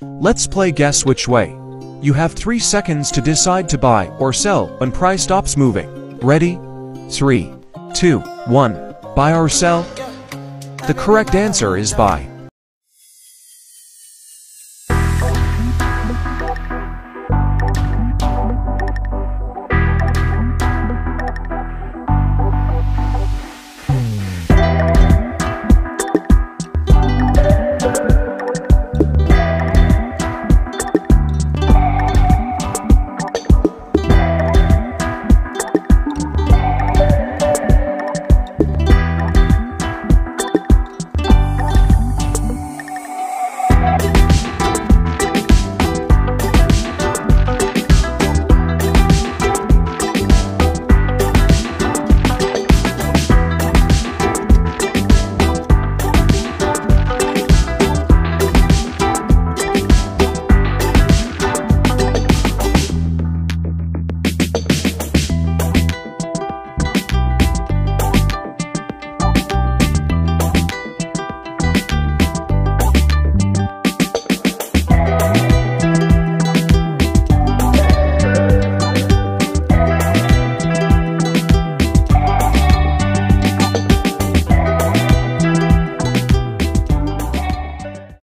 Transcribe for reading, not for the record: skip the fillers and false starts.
Let's play guess which way. You have 3 seconds to decide to buy or sell when price stops moving. Ready? 3, 2, 1. Buy or sell? The correct answer is buy.